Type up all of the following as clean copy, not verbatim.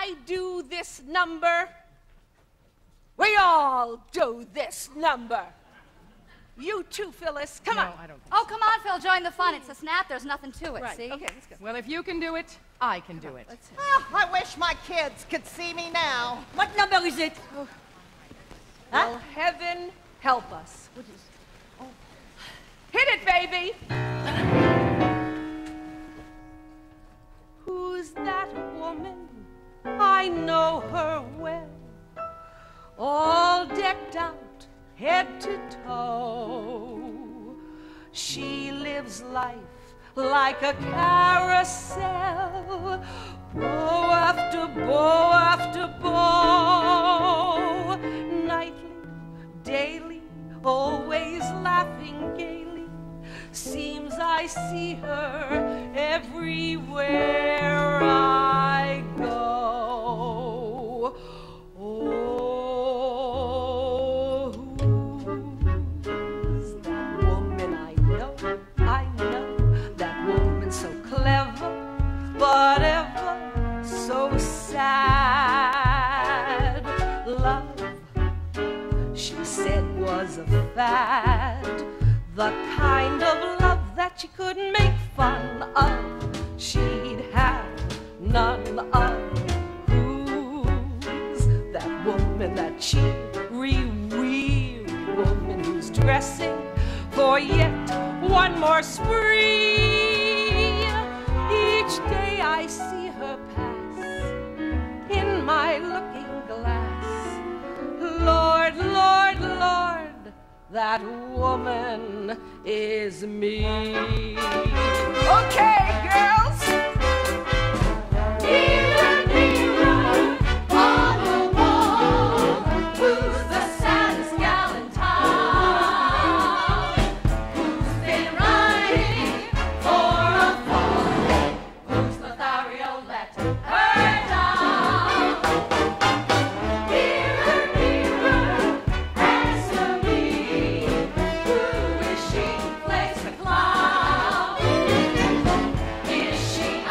I do this number, we all do this number. You too, Phyllis. Come on. I don't think Oh, come on, Phil. Join the fun. It's a snap. There's nothing to it, Right. see? Okay, let's go. Well, if you can do it, I can do it. Let's Oh, I wish my kids could see me now. What number is it? Well, heaven help us. Hit it, baby. Who's that woman? I know her well. All decked out, head to toe. She lives life like a carousel. Bow after bow after bow. Nightly, daily, always laughing gaily. Seems I see her everywhere I go. Oh, who's that woman? I know, that woman so clever, but ever so sad. Love, she said, was a fad, the kind of love that you couldn't make fun of. She'd have none of. Who's that woman, that cheery, weary woman who's dressing for yet one more spree? Each day I see her pass in my looking glass. Lord, Lord, Lord, that woman is me. Okay, girls. Mirror, mirror on the wall, who's the saddest gal in town? Who's been riding for a fall? Whose Lothario let her down? Mirror, mirror, answer me. Who is she who plays the clown? Is she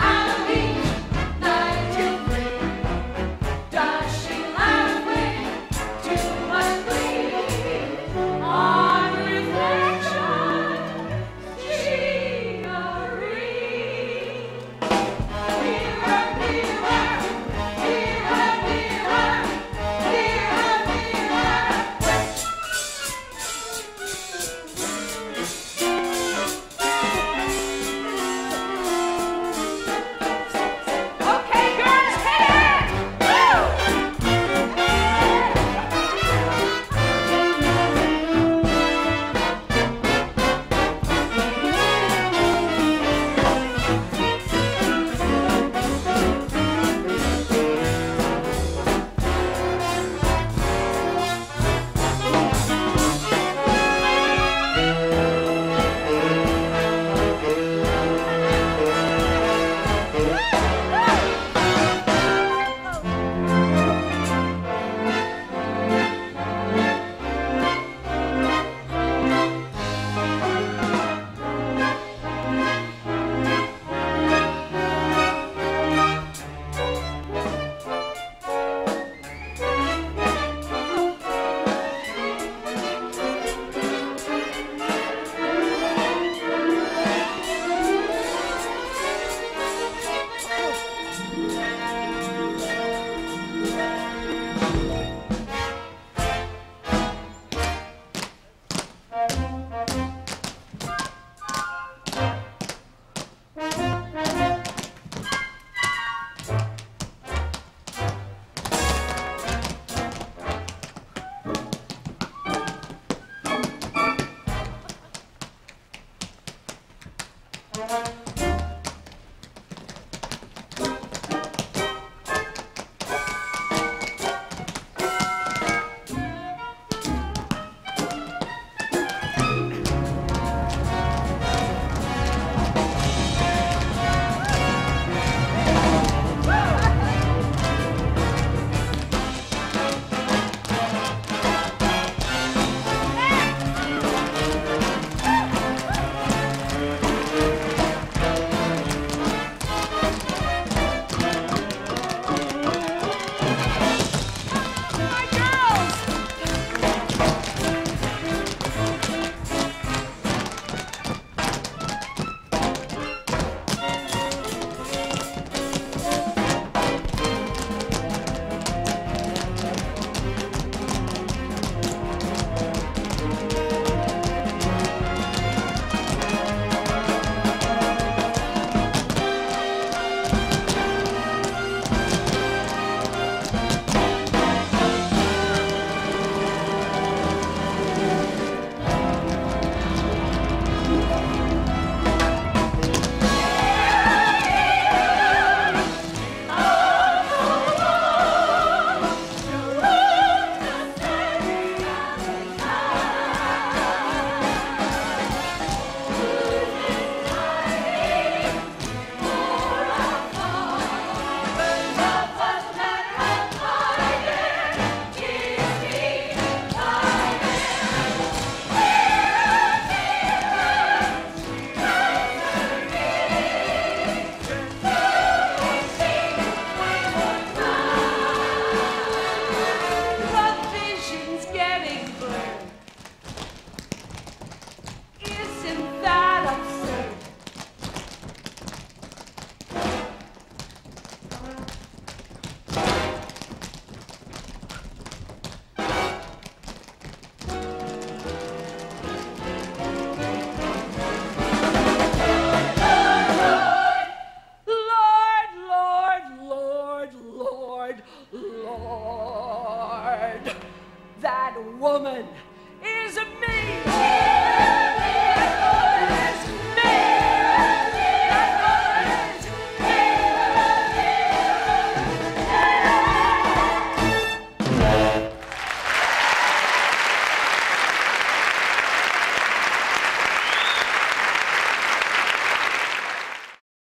woman